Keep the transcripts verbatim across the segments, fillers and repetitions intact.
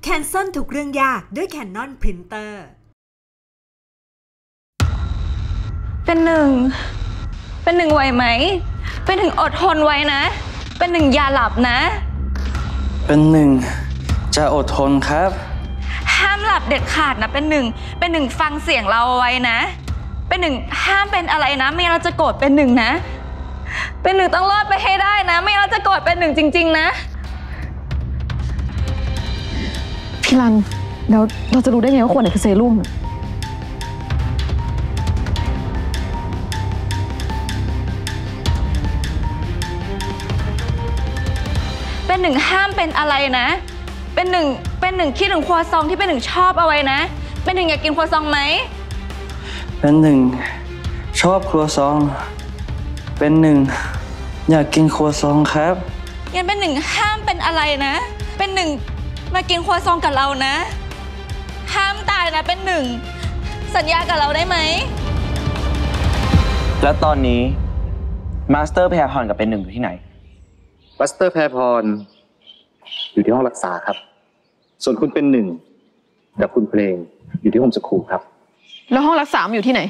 Cancel ทุกเรื่องยากด้วย Canon Printer เป็นหนึ่งเป็นหนึ่งไหวไหมเป็นหนึ่งอดทนไว้นะเป็นหนึ่งอย่าหลับนะเป็นหนึ่งจะอดทนครับห้ามหลับเด็ดขาดนะเป็นหนึ่งเป็นหนึ่งฟังเสียงเราเอาไว้นะเป็นหนึ่งห้ามเป็นอะไรนะไม่งั้นเราจะโกรธเป็นหนึ่งนะเป็นหนึ่งต้องรอดไปให้ได้นะไม่งั้นเราจะโกรธเป็นหนึ่งจริงๆนะพี่รันเดี๋ยวเราจะรู้ได้ไงว่าขวดไหนคือเซรุ่มเป็นหนึ่งห้ามเป็นอะไรนะเป็นหนึ่งเป็นหนึ่งคิดถึงครัวซองที่เป็นหนึ่งชอบเอาไว้นะเป็นหนึ่งอยากกินครัวซองไหมเป็นหนึ่งชอบครัวซองเป็นหนึ่งอยากกินครัวซองครับงั้นเป็นหนึ่งห้ามเป็นอะไรนะเป็นหนึ่งมากินครัวซองกับเรานะห้ามตายนะเป็นหนึ่งสัญญากับเราได้ไหมแล้วตอนนี้มาสเตอร์แพรพรกับเป็นหนึ่งอยู่ที่ไหนมาสเตอร์แพรพรอยู่ที่ห้องรักษาครับส่วนคุณเป็นหนึ่งกับคุณเพลงอยู่ที่โฮมสคูลครับแล้วห้องรักษาอยู่ที่ไหน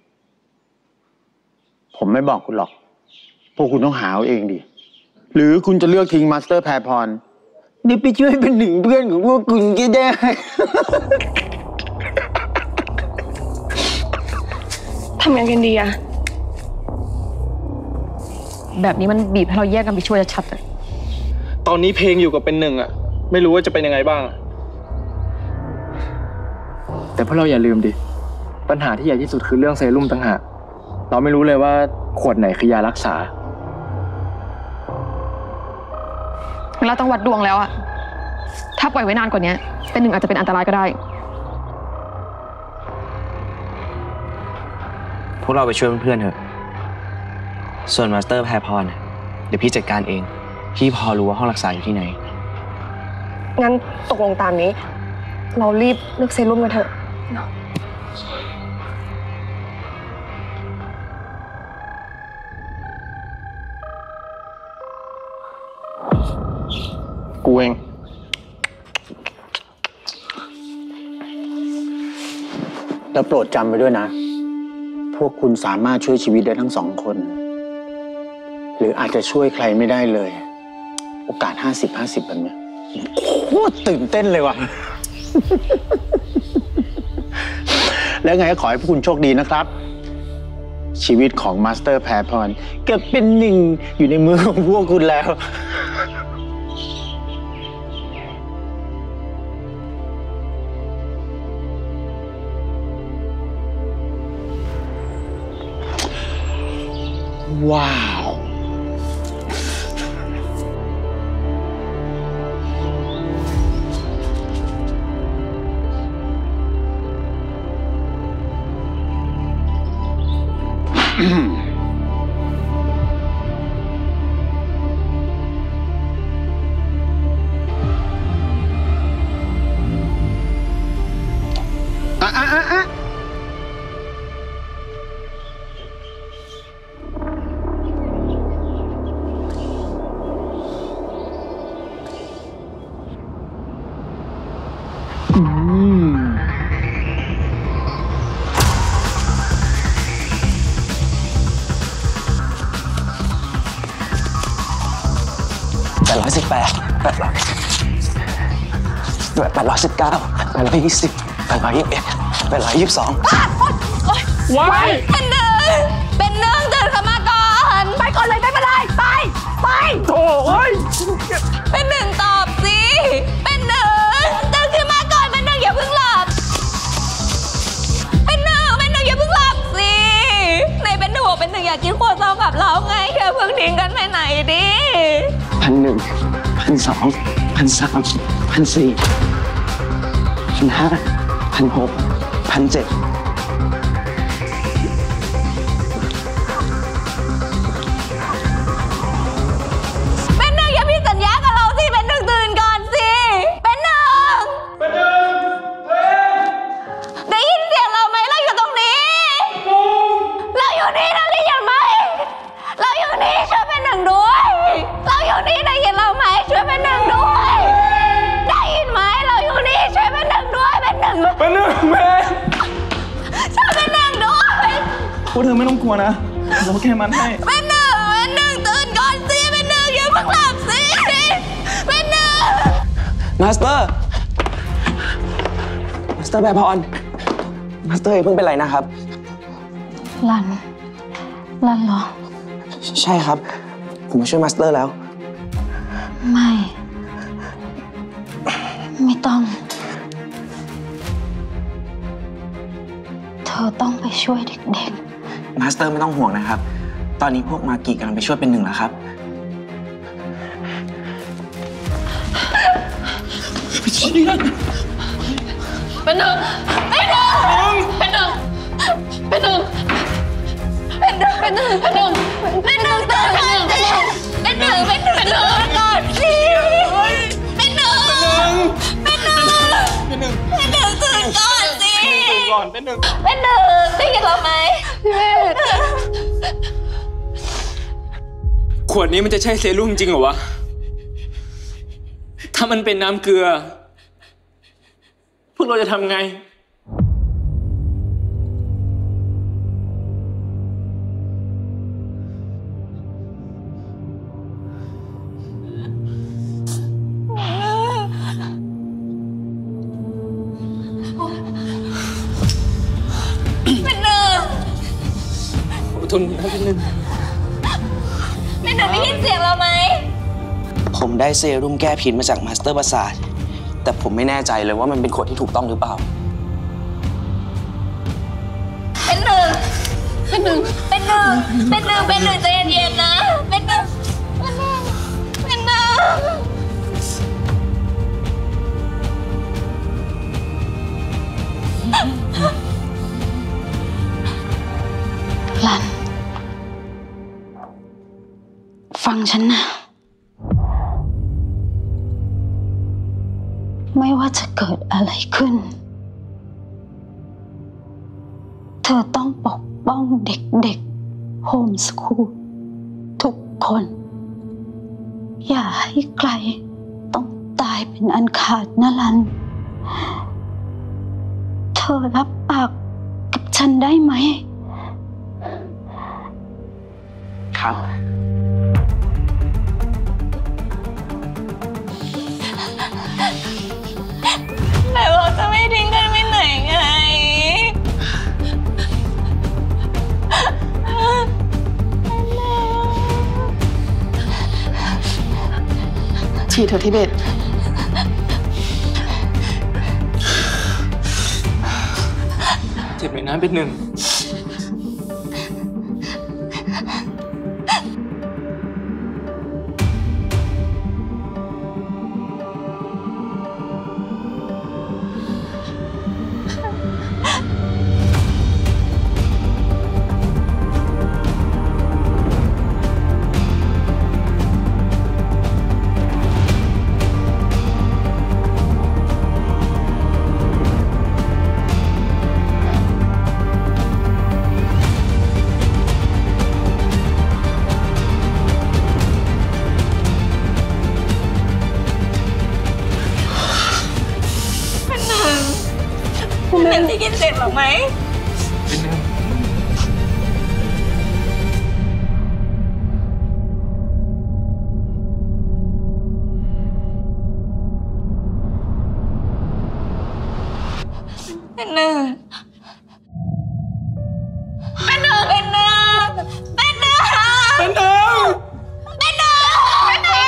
ผมไม่บอกคุณหรอกพวกคุณต้องหาเอาเองดิหรือคุณจะเลือกทิ้งมาสเตอร์แพรพรนี่ไปช่วยเป็นหนึ่งเพื่อนของพวกคุณก็ได้ทำยังไงกันดีอะแบบนี้มันบีบให้เราแยกกันไปช่วยชัดๆอะตอนนี้เพลงอยู่กับเป็นหนึ่งอะไม่รู้ว่าจะเป็นยังไงบ้างแต่พวกเราอย่าลืมดิปัญหาที่ใหญ่ที่สุดคือเรื่องเซรุ่มต่างหากเราไม่รู้เลยว่าขวดไหนคือยารักษาเราต้องวัดดวงแล้วอะถ้าปล่อยไว้นานกว่านี้เป็นหนึ่งอาจจะเป็นอันตรายก็ได้พวกเราไปช่วยเพื่อนๆเถอะส่วนมาสเตอร์แพรพรเดี๋ยวพี่จัดการเองพี่พอรู้ว่าห้องรักษาอยู่ที่ไหนงั้นตกลงตามนี้เรารีบเลือกเซรุ่มกันเถอะกูเองแล้วโปรดจำไว้ด้วยนะพวกคุณสามารถช่วยชีวิตได้ทั้งสองคนหรืออาจจะช่วยใครไม่ได้เลยโอกาสห้าสิบห้าสิบแบบนี้โคตรตื่นเต้นเลยว่ะ แล้วไงก็ขอให้พวกคุณโชคดีนะครับชีวิตของมาสเตอร์แพรพรก็เป็นหนึ่งอยู่ในมือของพวกคุณแล้วว้าวอ่ะอ่ะอ่ะอ่ะแปดร้อยสิบแปดแปดร้อยแปดร้อยสิบเก้าแปดร้อยยี่สิบแปดร้อยยี่สิบเอ็ดแปดร้อยยี่สิบสองว้ายเป็นหนึ่งเป็นหนึ่งตื่นขึ้นมาก่อนไปก่อนเลยไม่เป็นไรไปไปโถ่เอ้ยเป็นหนึ่งตอบสิเป็นหนึ่งตื่นขึ้นมาก่อนเป็นหนึ่งอย่าเพิ่งหลับเป็นหนึ่งเป็นหนึ่งอย่าเพิ่งหลับสิในเป็นหนึ่งเป็นหนึ่งอยากกินครัวซองกับเราไงอย่าเพิ่งทิ้งกันไปไหนดิพันหนึ่งพันสองพันสามพันสี่พันห้าพันหกพันเจ็ดเป็นหนึ่งอย่าพี่สัญญากับเราสิเป็นหนึ่งตื่นก่อนสิเป็นหนึ่งเป็นหนึ่งได้ยินเสียงเราไหมเราอยู่ตรงนี้เราอยู่นี่นะได้ยินไหมเราอยู่นี่ช่วยเป็นหนึ่งด้วยเราอยู่นี่ได้ยินเราไหมช่วยเป็นหนึ่งด้วยได้ยินไหมเราอยู่นี่แม่ช่วยเป็นหนึ่งด้วยพวกเธอไม่ต้องกลัวนะเราแค่มันให้เป็นหนึ่งเป็นหนึ่งตื่นก่อนสิเป็นหนึ่งอย่าเพิ่งหลับสิเป็นหนึ่งมาสเตอร์ มาสเตอร์แพรพร มาสเตอร์อย่าเพิ่งเป็นไรนะครับลัน ลันเหรอใช่ครับ ผมมาช่วยมาสเตอร์แล้วไม่ ไม่ต้อง เธอต้องไปช่วยเด็กๆมาสเตอร์ไม่ต้องห่วงนะครับ ตอนนี้พวกมากิกำลังไปช่วยเป็นหนึ่งแล้วครับเป็นหนึ่งเป็นหนึ่งเป็นหนึ่งเป็นหนึ่งเป็นหนึ่งเป็นหนึ่งเป็นหนึ่งเป็นหนึ่งตื่นก่อนสิเป็นหนึ่งเป็นหนึ่งตื่นก่อนสิเป็นหนึ่งเป็นหนึ่งเป็นหนึ่งเป็นหนึ่งตื่นก่อนสิตื่นก่อนเป็นหนึ่งเป็นหนึ่งได้ยินเราไหมพี่เวทขวดนี้มันจะใช่เซรุ่มจริงเหรอวะ ถ้ามันเป็นน้ำเกลือพวกเราจะทำไงเป็นหนึ่งอดทนนะเป็นหนึ่งเป็นหนึ่งได้ยินเสียงเราไหมผมได้เซรุ่มแก้พิษมาจากมาสเตอร์ประสาทแต่ผมไม่แน่ใจเลยว่ามันเป็นขวดที่ถูกต้องหรือเปล่าเป็นหนึ่งเป็นหนึ่งเป็นหนึ่งเป็นหนึ่งเป็นหนึ่งใจเย็นๆนะเป็นหนึ่งเป็นหนึ่งเป็นหนึ่งลัน ฟังฉันนะ ไม่ว่าจะเกิดอะไรขึ้น เธอต้องปกป้องเด็กๆโฮมสคูลทุกคน อย่าให้ใครต้องตายเป็นอันขาดนะลัน เธอรับปากกับฉันได้ไหมครับแต่เราจะไม่ทิ้งกันไปไหนไงฉีดเถอะทิเบตเจ็บไหมนะเป็นหนึ่งเป็นหนึ่งได้ยินเสียงหรอไหมเป็นหนึ่งเป็นหนึ่งเป็นหนึ่งเป็นหนึ่งเป็นหนึ่งเป็นหนึ่งเป็นหนึ่งเป็นหนึ่งเป็นหนึ่ง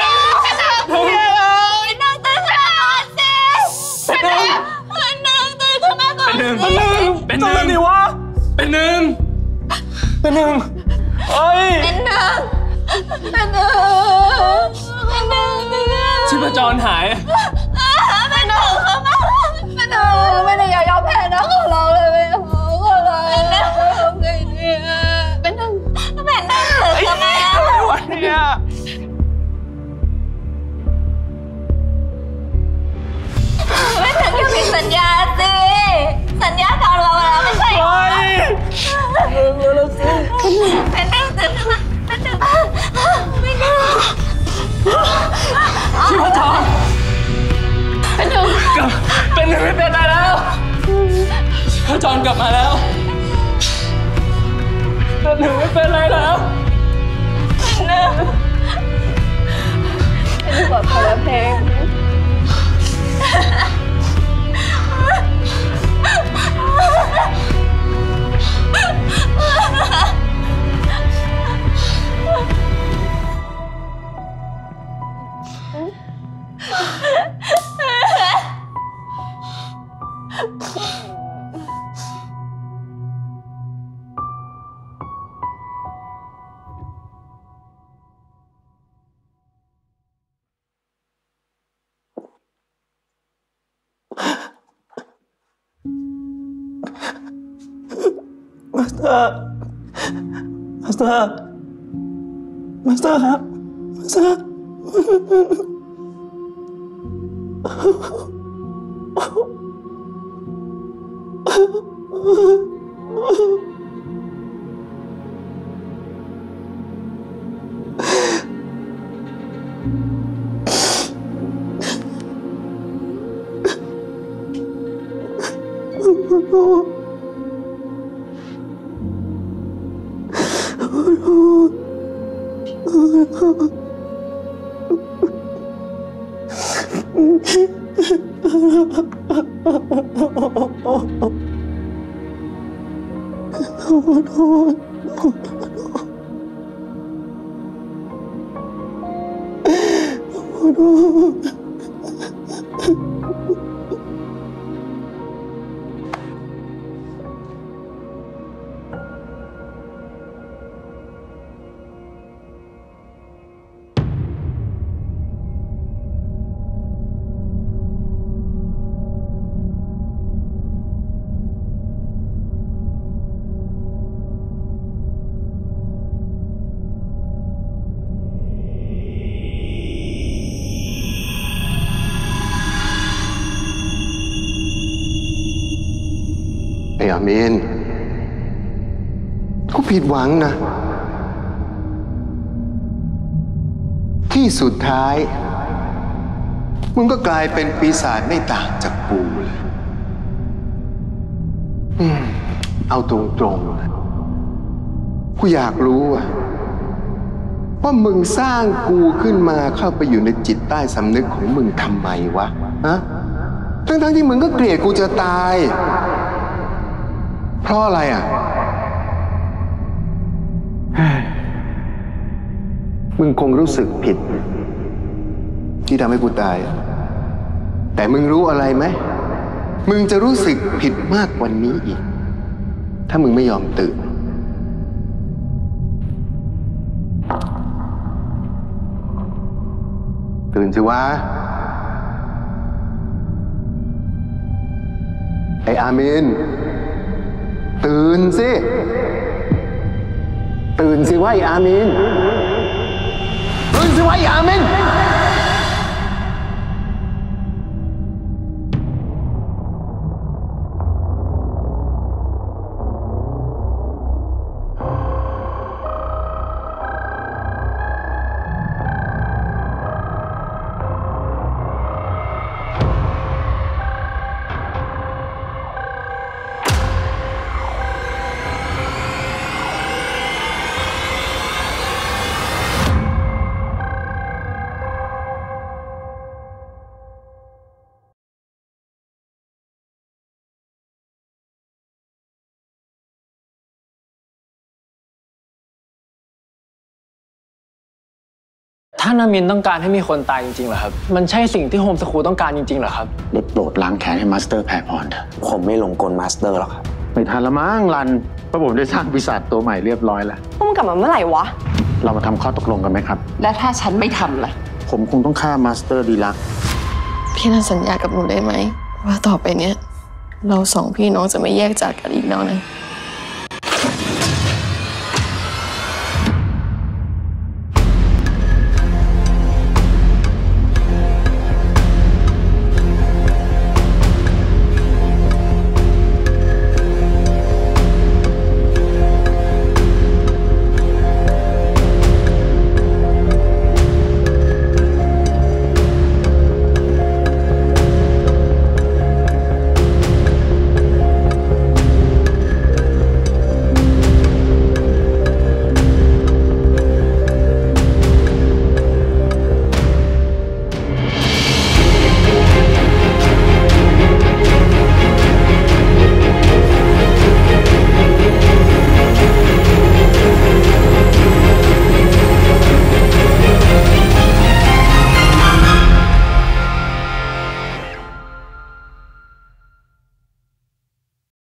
เป็นหนึ่งตื่นขึ้นมาก่อนสิเป็นหนึ่งเป็นหนึ่งตื่นขึ้นมาก่อนสิเป็นหนึ่งเป็นหนึ่งดิวะเป็นหนึ่งเป็นหนึ่งเอ้ยเป็นหนึ่งเป็นหนึ่งเป็นหนึ่งชีพจรหายเป็นหนึ่งเข้ามาเป็นหนึ่งเป็นหนึ่งอย่ายอมแพ้นะขอร้องเลยเป็นหนึ่งขอร้องเป็นหนึ่งเป็นหนึ่งเป็นหนึ่งตื่นขึ้นมาไม่ไหวเนี่ยไม่ถึงอย่าผิดสัญญาสิสัญญากับเราแล้วไม่ใช่เหรอเป็นหนึ่งตื่นขึ้นมาเป็นหนึ่งเป็นหนึ่งชีพจรเป็นหนึ่งเป็นหนึ่งไม่เป็นไรแล้วข้าจอนกลับมาแล้วแต่หนึ่งไม่เป็นไรแล้วหนึ่งเป็นปลอดภัยแล้วเพลงมาสเตอร์มาสเตอร์มาสเตอร์ครับมาสเตอร์ไอ้อาเมนกูผิดหวังนะที่สุดท้ายมึงก็กลายเป็นปีศาจไม่ต่างจากปูเลยอืมเอาตรงๆนะกูอยากรู้อะว่ามึงสร้างกูขึ้นมาเข้าไปอยู่ในจิตใต้สำนึกของมึงทำไมวะฮะทั้งๆที่มึงก็เกลียดกูจะตายเพราะอะไรอ่ะ มึงคงรู้สึกผิดที่ทำให้กูตายแต่มึงรู้อะไรไหมมึงจะรู้สึกผิดมากกว่านี้อีกถ้ามึงไม่ยอมตื่นตื่นสิวะไอ้อามินตื่นสิตื่นสิวะไอ้อามินตื่นสิวะไอ้อามินท่านอามินต้องการให้มีคนตายจริงๆเหรอครับมันใช่สิ่งที่โฮมสคูลต้องการจริงๆเหรอครับได้โปรดล้างแค้นให้มาสเตอร์แพรพรเถอะผมไม่หลงกลมาสเตอร์หรอกครับไม่ทันละมั้งรันเพราะผมได้สร้างปีศาจตัวใหม่เรียบร้อยแล้วพวกมึงกลับมาเมื่อไหร่วะเรามาทำข้อตกลงกันไหมครับและถ้าฉันไม่ทำล่ะผมคงต้องฆ่ามาสเตอร์ดีลักพี่นันสัญญากับหนูได้ไหมว่าต่อไปเนี้ยเราสองพี่น้องจะไม่แยกจากกันอีกแล้วนะ